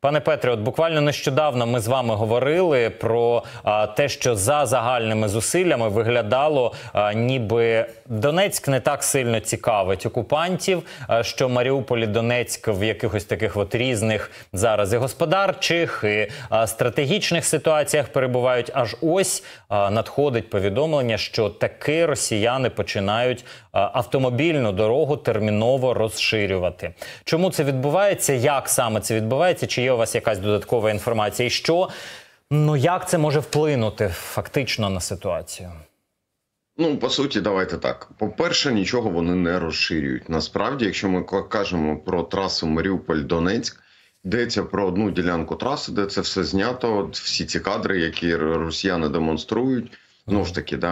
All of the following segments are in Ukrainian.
Пане Петре, от буквально нещодавно ми з вами говорили про те, що за загальними зусиллями виглядало, ніби Донецьк не так сильно цікавить окупантів, що Маріуполь і Донецьк в якихось таких от різних зараз і господарчих, і стратегічних ситуаціях перебувають. Аж ось надходить повідомлення, що таки росіяни починають автомобільну дорогу терміново розширювати. Чому це відбувається? Як саме це відбувається? Чи є у вас якась додаткова інформація? І що, як це може вплинути фактично на ситуацію? По суті, давайте так. По-перше, нічого вони не розширюють. Насправді, якщо ми кажемо про трасу Маріуполь-Донецьк, йдеться про одну ділянку траси, де це все знято, всі ці кадри, які росіяни демонструють, знову ж таки,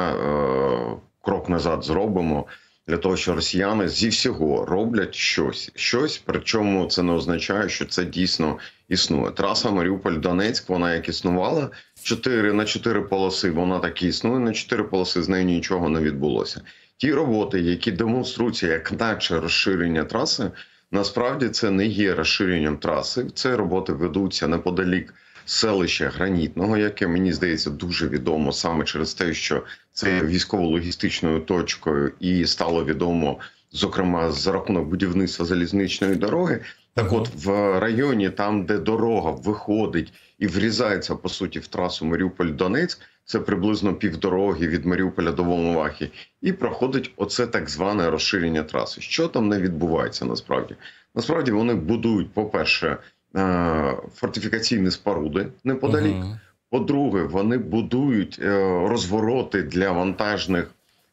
крок назад зробимо, для того, що росіяни зі всього роблять щось, причому це не означає, що це дійсно існує. Траса Маріуполь-Донецьк, вона як існувала 4 на 4 полоси, вона так і існує на 4 полоси, з нею нічого не відбулося. Ті роботи, які демонструються як наче розширення траси, насправді це не є розширенням траси, це роботи ведуться неподалік селища Гранітного, яке, мені здається, дуже відомо саме через те, що це є військово-логістичною точкою і стало відомо, зокрема, за рахунок будівництва залізничної дороги. Так от, в районі, там, де дорога виходить і врізається, по суті, в трасу Маріуполь-Донецьк, це приблизно півдороги від Маріуполя до Волновахи, і проходить оце так зване розширення траси. Що там не відбувається насправді? Насправді вони будують, по-перше, фортифікаційні споруди неподалік. По-друге, вони будують розвороти для вантажних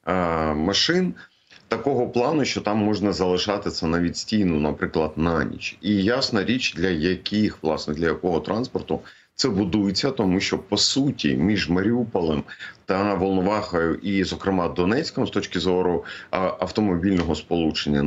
машин такого плану, що там можна залишати це на відстійну, наприклад, на ніч. І ясна річ, для якого транспорту це будується, тому що, по суті, між Маріуполем та Волновахою і, зокрема, Донецьком, з точки зору автомобільного сполучення,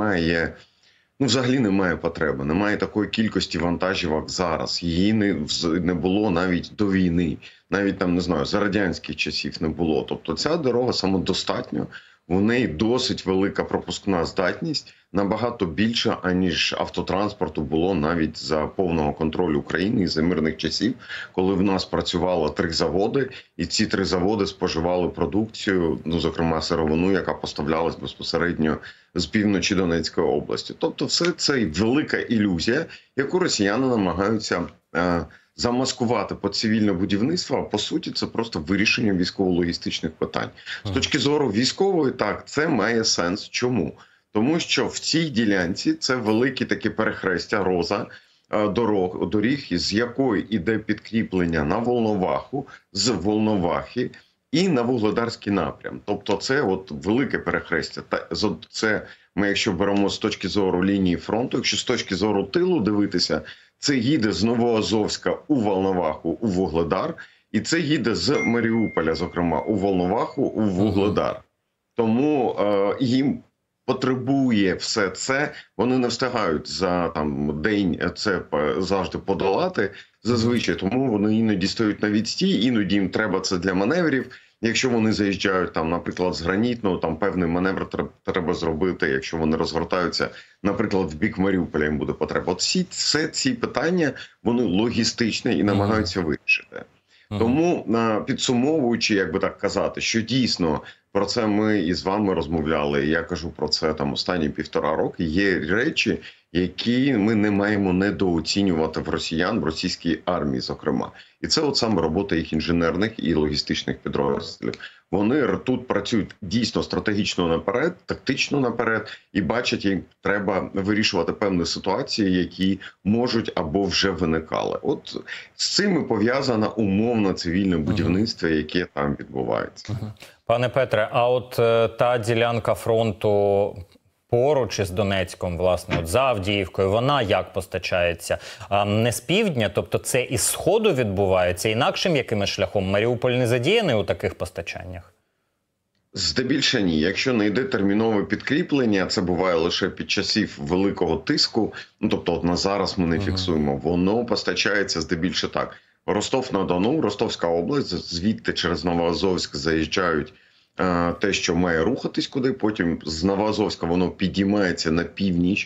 взагалі немає потреби, немає такої кількості вантажівок зараз. Її не було навіть до війни, навіть там, не знаю, за радянських часів не було. Тобто ця дорога самодостатня, у неї досить велика пропускна здатність, набагато більша, аніж автотранспорту було навіть за повного контролю України і за мирних часів, коли в нас працювало 3 заводи, і ці 3 заводи споживали продукцію, зокрема сировину, яка поставлялась безпосередньо з півночі Донецької області. Тобто все це велика ілюзія, яку росіяни намагаються замаскувати по цивільне будівництво, а по суті це просто вирішення військово-логістичних питань. З точки зору військової, так, це має сенс. Чому? Тому що в цій ділянці це великі такі перехрестя, роза доріг, з якої йде підкріплення на Волноваху, з Волновахи і на Вугледарський напрям. Тобто це от велике перехрестя. Це ми, якщо беремо з точки зору лінії фронту, якщо з точки зору тилу дивитися, це їде з Новоазовська у Волноваху, у Вугледар, і це їде з Маріуполя, зокрема, у Волноваху, у Вугледар. Тому їм потребує все це, вони не встигають за день це завжди подолати, зазвичай, тому вони іноді стоять на відстій, іноді їм треба це для маневрів. Якщо вони заїжджають, наприклад, з Гранітного, там певний маневр треба зробити, якщо вони розвертаються, наприклад, в бік Маріуполя їм буде потреба. От все ці питання, вони логістичні і намагаються вирішити. Тому, підсумовуючи, як би так казати, що дійсно про це ми із вами розмовляли, я кажу про це останні 1,5 роки, є речі, які ми не маємо недооцінювати в росіян, в російській армії, зокрема. І це от саме робота їх інженерних і логістичних підрозділів. Вони тут працюють дійсно стратегічно наперед, тактично наперед, і бачать, як треба вирішувати певні ситуації, які можуть або вже виникали. От з цим і пов'язано умовно цивільне будівництво, яке там відбувається. Пане Петре, а от та ділянка фронту поруч із Донецьком, власне, за Авдіївкою, вона як постачається? Не з півдня, тобто це із сходу відбувається, інакшим якимось шляхом? Маріуполь не задіяний у таких постачаннях? Здебільшого ні. Якщо не йде термінове підкріплення, це буває лише під часів великого тиску, тобто от на зараз ми не фіксуємо, воно постачається здебільшого так. Ростов-на-Дону, Ростовська область, звідти через Новоазовськ заїжджають те, що має рухатись куди, потім з Новоазовська воно підіймається на північ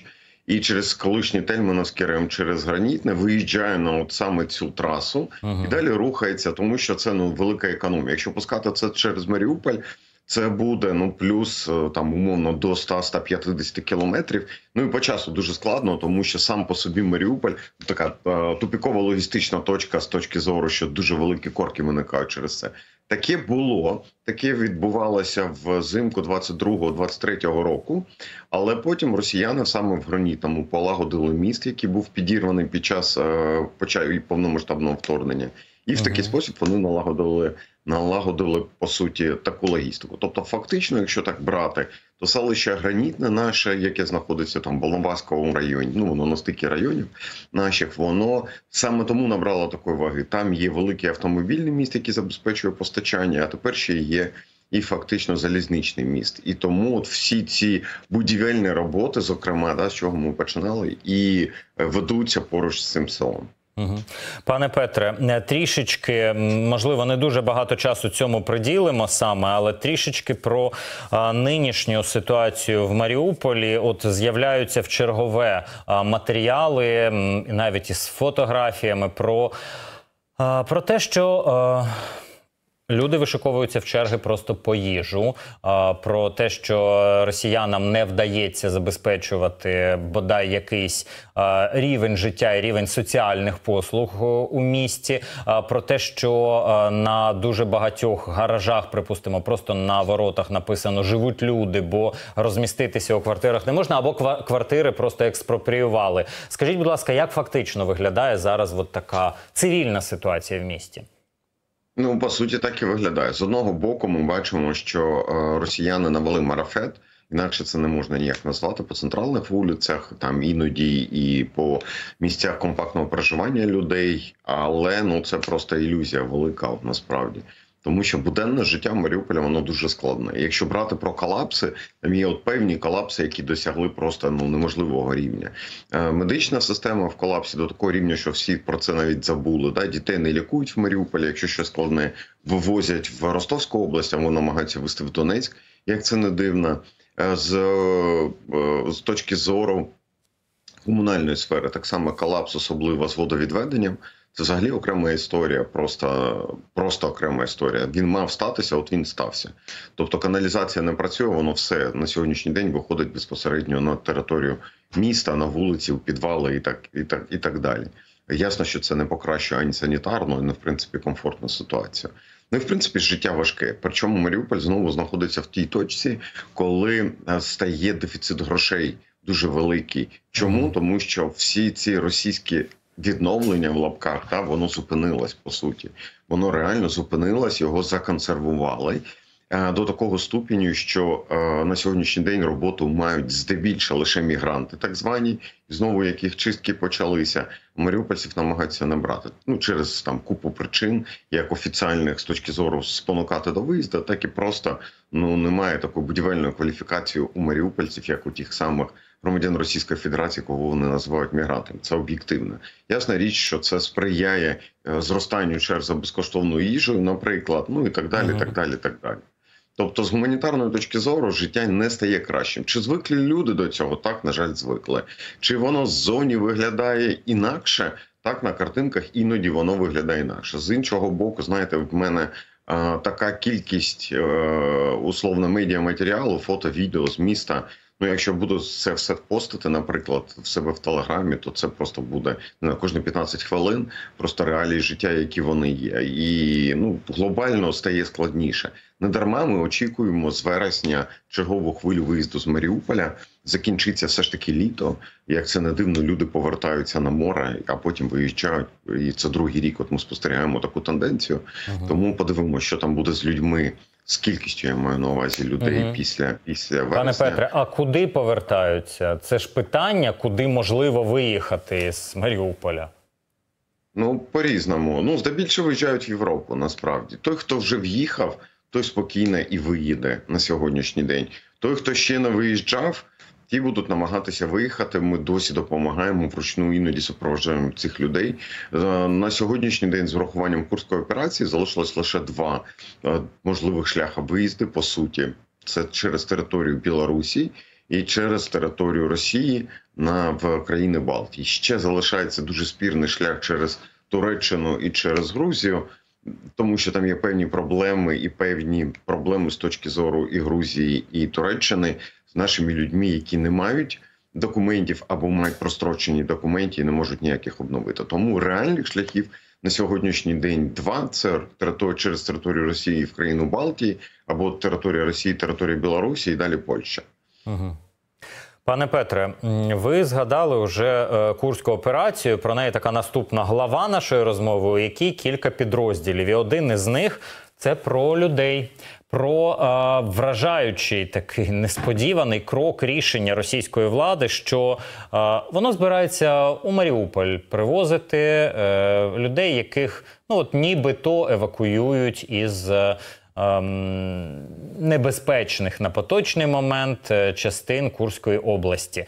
і через колишній Тельмановський РЕМ, через Гранітне виїжджає на от саме цю трасу і далі рухається, тому що це велика економія. Якщо пускати це через Маріуполь, це буде плюс там умовно до 100-150 кілометрів. Ну і по часу дуже складно, тому що сам по собі Маріуполь така тупікова логістична точка з точки зору, що дуже великі корки виникають через це. Таке було, таке відбувалося взимку 22-23 року, але потім росіяни саме в Гранітному полагодили міст, який був підірваний під час повномасштабного вторгнення. І в такий спосіб вони налагодили, по суті, таку логістику. Тобто, фактично, якщо так брати, то селище Гранітне наше, яке знаходиться там в Волноваському районі, воно на стикі районів наших, воно саме тому набрало такої ваги. Там є великий автомобільний міст, який забезпечує постачання, а тепер ще є і фактично залізничний міст. І тому от всі ці будівельні роботи, зокрема, з чого ми починали, і ведуться поруч з цим селом. Пане Петре, трішечки, можливо, не дуже багато часу цьому приділимо саме, але трішечки про нинішню ситуацію в Маріуполі. От з'являються в чергове матеріали, навіть із фотографіями, про те, що люди вишиковуються в черги просто по їжу, про те, що росіянам не вдається забезпечувати бодай якийсь рівень життя і рівень соціальних послуг у місті, про те, що на дуже багатьох гаражах, припустимо, просто на воротах написано «живуть люди», бо розміститися у квартирах не можна, або квартири просто експропріювали. Скажіть, будь ласка, як фактично виглядає зараз от така цивільна ситуація в місті? По суті, так і виглядає. З одного боку, ми бачимо, що росіяни навели марафет, інакше це не можна ніяк назвати, по центральних вулицях, там іноді і по місцях компактного проживання людей, але це просто ілюзія велика насправді. Тому що буденне життя в Маріуполі, воно дуже складне. Якщо брати про колапси, там є певні колапси, які досягли просто неможливого рівня. Медична система в колапсі до такого рівня, що всі про це навіть забули. Дітей не лікують в Маріуполі, якщо щось складне, вивозять в Ростовську область, або намагаються везти в Донецьк, як це не дивно. З точки зору комунальної сфери, так само колапс, особливо з водовідведенням, це взагалі окрема історія, просто окрема історія. Він мав статися, от він стався. Тобто каналізація не працює, воно все на сьогоднішній день виходить безпосередньо на територію міста, на вулиці, у підвали і так далі. Ясно, що це не покращує ані санітарну, ані, в принципі, комфортну ситуацію. І, в принципі, життя важке. Причому Маріуполь знову знаходиться в тій точці, коли стає дефіцит грошей дуже великий. Чому? Тому що всі ці російські відновлення в лапках, воно зупинилось, по суті. Воно реально зупинилось, його законсервували до такого ступеню, що на сьогоднішній день роботу мають здебільшого лише мігранти, так звані, знову яких чистки почалися. Маріупольців намагаються не брати. Через купу причин, як офіціальних з точки зору спонукати до виїзду, так і просто немає такої будівельної кваліфікації у маріупольців, як у тих самих громадян Російської Федерації, кого вони називають мігрантами. Це об'єктивно. Ясна річ, що це сприяє зростанню черг за безкоштовною їжею, наприклад, і так далі, так далі, так далі. Тобто, з гуманітарної точки зору, життя не стає кращим. Чи звикли люди до цього? Так, на жаль, звикли. Чи воно ззовні виглядає інакше? Так, на картинках іноді воно виглядає інакше. З іншого боку, знаєте, в мене така кількість, условно, медіаматеріалу, фото, відео з міста. Якщо буду це все постити, наприклад, в себе в Телеграмі, то це просто буде на кожні 15 хвилин, просто реалії життя, які вони є. І глобально стає складніше. Недарма ми очікуємо з вересня чергову хвилю виїзду з Маріуполя. Закінчиться все ж таки літо. Як це не дивно, люди повертаються на море, а потім виїжджають. І це другий рік, от ми спостерігаємо таку тенденцію. Тому подивимося, що там буде з людьми. З кількістю, я маю на увазі, людей після вересня. Пане Петре, а куди повертаються? Це ж питання, куди можливо виїхати з Маріуполя? По-різному. Здебільшого виїжджають в Європу, насправді. Той, хто вже в'їхав, той спокійно і виїде на сьогоднішній день. Той, хто ще не виїжджав, ті будуть намагатися виїхати. Ми досі допомагаємо, вручну іноді супроводжуємо цих людей. На сьогоднішній день з врахуванням Курської операції залишилось лише 2 можливих шляха виїзду, по суті. Це через територію Білорусі і через територію Росії в країни Балтії. Ще залишається дуже спірний шлях через Туреччину і через Грузію, тому що там є певні проблеми з точки зору і Грузії, і Туреччини з нашими людьми, які не мають документів або мають прострочені документи і не можуть ніяких обновити. Тому реальних шляхів на сьогоднішній день два – це через територію Росії в країну Балтії, або територія Росії, територія Білорусі і далі Польща. Угу. Пане Петре, ви згадали вже Курську операцію, про неї така наступна глава нашої розмови, у якій кілька підрозділів. І один із них – це про людей, про вражаючий такий несподіваний крок рішення російської влади, що воно збирається у Маріуполь привозити людей, яких нібито евакуюють із небезпечних на поточний момент частин Курської області.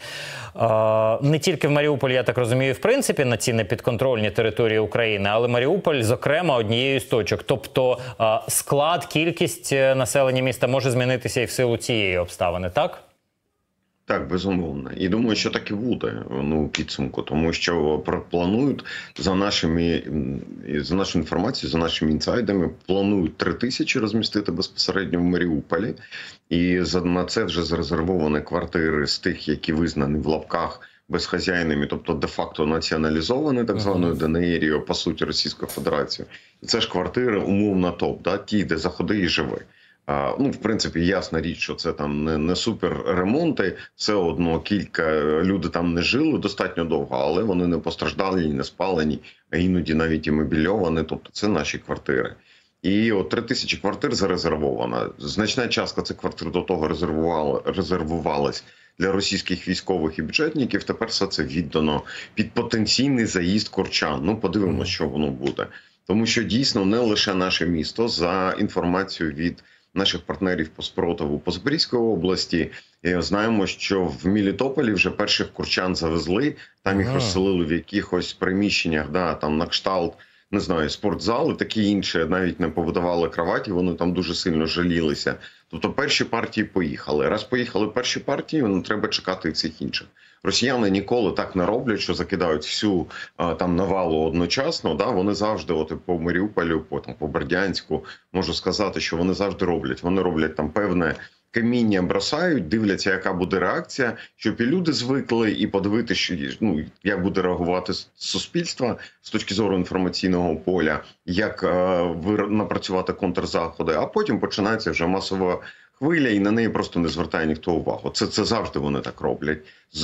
Не тільки в Маріуполі, я так розумію, в принципі, на ці непідконтрольні території України, але Маріуполь, зокрема, однією з точок. Тобто склад, кількість населення міста може змінитися і в силу цієї обставини, так? Так, безумовно. І думаю, що так і буде у підсумку, тому що планують, за нашою інформацією, за нашими інсайдами, планують 3000 розмістити безпосередньо в Маріуполі. І на це вже зарезервовані квартири з тих, які визнані в лапках безхазяйними, тобто де-факто націоналізовані, так званою ДНР, по суті, Російською Федерацією. І це ж квартири умовно топ, ті, де заходи і живи. В принципі, ясна річ, що це там не супер ремонти, все одно люди там не жили достатньо довго, але вони не постраждали, не спалені, а іноді навіть і мобільовані, тобто це наші квартири. І от 3000 квартир зарезервовано. Значна частка цих квартир до того резервувалась для російських військових і бюджетників, тепер все це віддано під потенційний заїзд курчан. Подивимося, що воно буде. Тому що дійсно не лише наше місто, за інформацією від наших партнерів по спротиву по Запорізькій області. Знаємо, що в Мелітополі вже перших курчан завезли, там їх розселили в якихось приміщеннях, там на кшталт, не знаю, спортзали, такі інші, навіть не повидавали кроваті, вони там дуже сильно жалілися. Тобто перші партії поїхали. Раз поїхали перші партії, треба чекати і всіх інших. Росіяни ніколи так не роблять, що закидають всю там навалу одночасно. Вони завжди, по Маріуполю, по Бердянську, можу сказати, що вони завжди роблять. Вони роблять там певне каміння, бросають, дивляться, яка буде реакція, щоб і люди звикли, і подивитися, як буде реагувати суспільство з точки зору інформаційного поля, як напрацювати контрзаходи, а потім починається вже масова хвиля, і на неї просто не звертає ніхто увагу. Це завжди вони так роблять.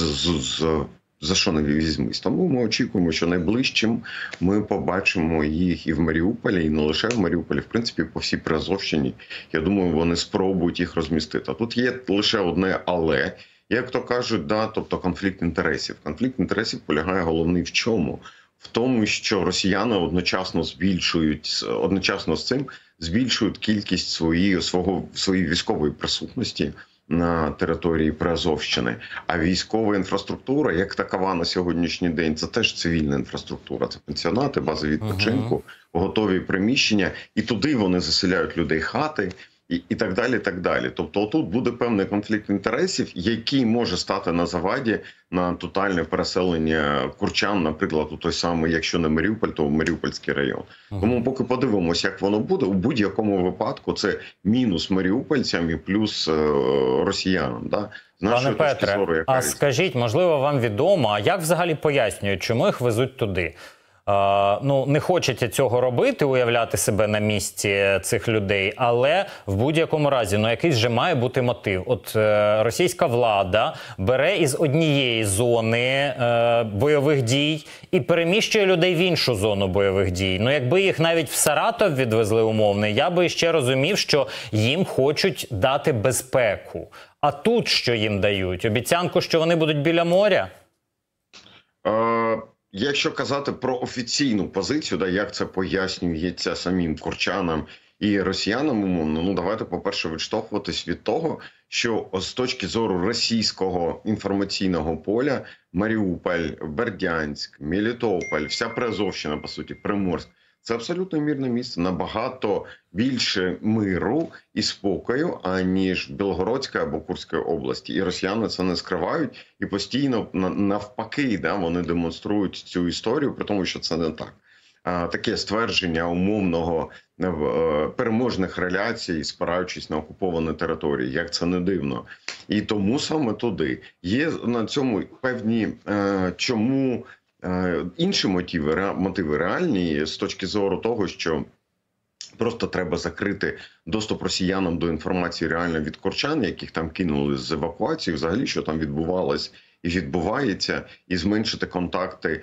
За що не візьмись. Тому ми очікуємо, що найближчим ми побачимо їх і в Маріуполі, і не лише в Маріуполі, в принципі, по всій Приазовщині. Я думаю, вони спробують їх розмістити. Тут є лише одне «але», як то кажуть, тобто конфлікт інтересів. Конфлікт інтересів полягає головний в чому? В тому, що росіяни одночасно з цим збільшують кількість своєї військової присутності на території Приазовщини. А військова інфраструктура, як такова на сьогоднішній день, це теж цивільна інфраструктура. Це пенсіонати, бази відпочинку, готові приміщення. І туди вони заселяють людей, хати і так далі, і так далі. Тобто отут буде певний конфлікт інтересів, який може стати на заваді на тотальне переселення курчан, наприклад, у той самий, якщо не Маріуполь, то Маріупольський район. Тому поки подивимося, як воно буде, у будь-якому випадку це мінус маріупольцям і плюс росіянам. Пане Петре, скажіть, можливо, вам відомо, а як взагалі пояснюють, чому їх везуть туди? Не хочеться цього робити, уявляти себе на місці цих людей, але в будь-якому разі, якийсь же має бути мотив. От російська влада бере із однієї зони бойових дій і переміщує людей в іншу зону бойових дій. Якби їх навіть в Саратов відвезли умовний, я би ще розумів, що їм хочуть дати безпеку. А тут що їм дають? Обіцянку, що вони будуть біля моря? Якщо казати про офіційну позицію, як це пояснюється самим курчанам і росіянам, умовно, давайте, по-перше, відштовхуватись від того, що з точки зору російського інформаційного поля Маріуполь, Бердянськ, Мелітополь, вся Приазовщина, по суті, Приморськ, Це абсолютно мирне місце, набагато більше миру і спокою, аніж Білгородська або Курська області. І росіяни це не скривають, і постійно навпаки, да, вони демонструють цю історію, при тому, що це не так. Таке ствердження умовного переможних реляцій, спираючись на окуповані території, як це не дивно. І тому саме туди є на цьому певні чому інші мотиви реальні з точки зору того, що просто треба закрити доступ росіянам до інформації реально від корчан, яких там кинули з евакуації, взагалі, що там відбувалось і відбувається, і зменшити контакти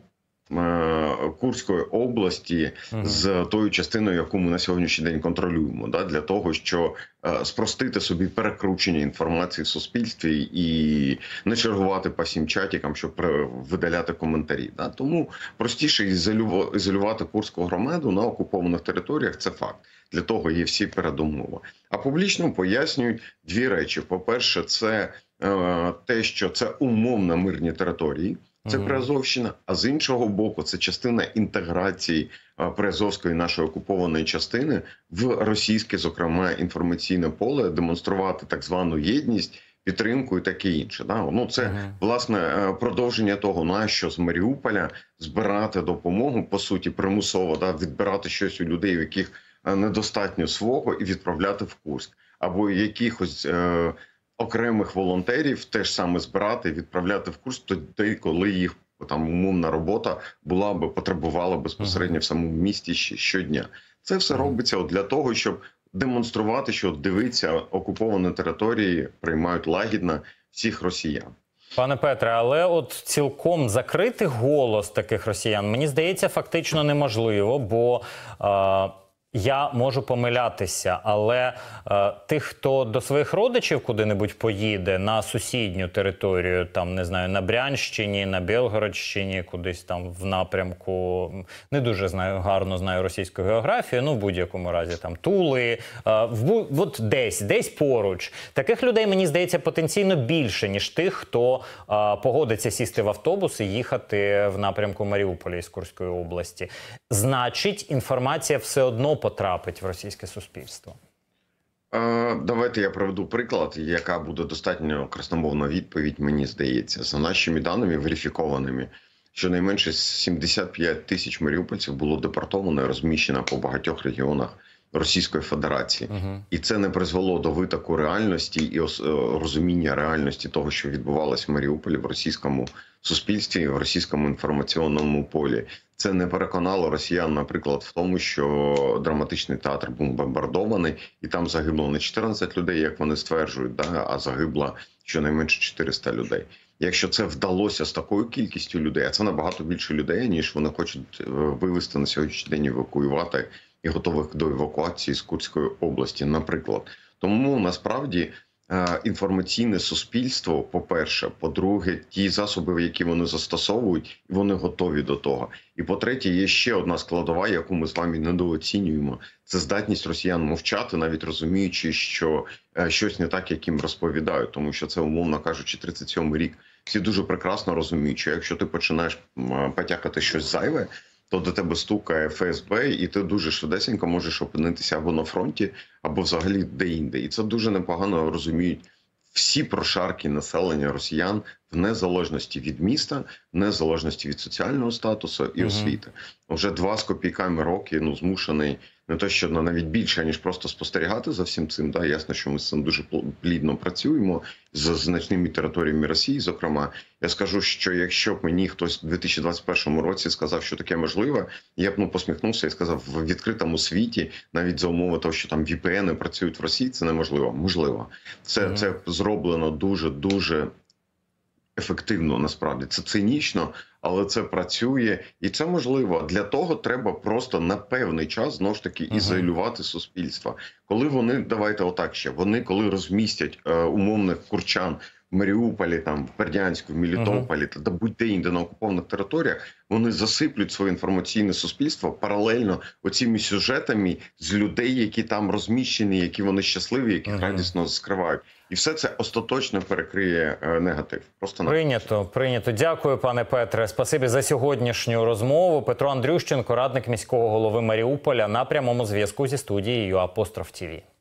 Курської області з тою частиною, яку ми на сьогоднішній день контролюємо, да, для того, щоб спростити собі перекручення інформації в суспільстві і не чергувати по всім чатікам, щоб видаляти коментарі. Да. Тому простіше ізолювати курську громаду на окупованих територіях – це факт. Для того є всі передумови. А публічно пояснюють дві речі. По-перше, це те, що це умовно мирні території, це Приазовщина, а з іншого боку, це частина інтеграції Приазовської нашої окупованої частини в російське, зокрема, інформаційне поле, демонструвати так звану єдність, підтримку і таке інше. Да? Ну, це, власне, продовження того, нащо з Маріуполя збирати допомогу, по суті, примусово, да? Відбирати щось у людей, у яких недостатньо свого, і відправляти в Курськ. Або якихось окремих волонтерів теж саме збирати і відправляти в Курськ тоді, коли їх там умовна робота потребувала безпосередньо в самому місті щодня. Це все робиться для того, щоб демонструвати, що дивиться, окуповані території приймають лагідно всіх росіян. Пане Петре, але от цілком закрити голос таких росіян, мені здається, фактично неможливо, бо я можу помилятися, але тих, хто до своїх родичів куди-небудь поїде на сусідню територію, там, не знаю, на Брянщині, на Білгородщині, кудись там в напрямку, не дуже гарно знаю російську географію, ну, в будь-якому разі, там, Тули, от десь поруч. Таких людей, мені здається, потенційно більше, ніж тих, хто погодиться сісти в автобус і їхати в напрямку Маріуполя із Курської області. Значить, інформація все одно потрапить в російське суспільство. Давайте я приведу приклад, яка буде достатньо красномовна відповідь, мені здається. За нашими даними верифікованими, щонайменше 75 тисяч маріупольців було депортовано і розміщено по багатьох регіонах Російської Федерації. І це не призвело до витоку реальності і розуміння реальності того, що відбувалося в Маріуполі, в російському суспільстві, в російському інформаційному полі. Це не переконало росіян, наприклад, в тому, що драматичний театр був бомбардований, і там загибло не 14 людей, як вони стверджують, да, а загибло щонайменше 400 людей. Якщо це вдалося з такою кількістю людей, а це набагато більше людей, ніж вони хочуть вивезти на сьогоднішній день, евакуювати і готових до евакуації з Курської області, наприклад. Тому, насправді, інформаційне суспільство, по-перше, по-друге, ті засоби, які вони застосовують, і вони готові до того. І по-третє, є ще одна складова, яку ми з вами недооцінюємо. Це здатність росіян мовчати, навіть розуміючи, що щось не так, як їм розповідають. Тому що це, умовно кажучи, 37-й рік. Всі дуже прекрасно розуміють, що якщо ти починаєш потякати щось зайве, то до тебе стукає ФСБ, і ти дуже швидесенько можеш опинитися або на фронті, або взагалі де-інде. І це дуже непогано розуміють всі прошарки населення росіян в незалежності від міста, в незалежності від соціального статусу і освіти. Вже 2 з копійками роки змушений не то, що навіть більше, ніж просто спостерігати за всім цим. Да? Ясно, що ми з цим дуже плідно працюємо, з значними територіями Росії, зокрема. Я скажу, що якщо б мені хтось у 2021 році сказав, що таке можливе, я б посміхнувся і сказав, в відкритому світі, навіть за умови того, що там VPN працюють в Росії, це неможливо. Можливо. Це зроблено дуже ефективно, насправді. Це цинічно, але це працює. І це можливо. Для того треба просто на певний час, знову ж таки, ізолювати суспільство. Коли вони, давайте отак ще, вони коли розмістять умовних курчан Маріуполі, там, в Бердянську, в Мелітополі та будь-де інде на окупованих територіях, вони засиплють своє інформаційне суспільство паралельно оціми сюжетами з людей, які там розміщені, які вони щасливі, яких радісно скривають. І все це остаточно перекриє негатив. Просто Прийнято. Дякую, пане Петре. Спасибі за сьогоднішню розмову. Петро Андрющенко, радник міського голови Маріуполя, на прямому зв'язку зі студією Апостроф ТІВІ.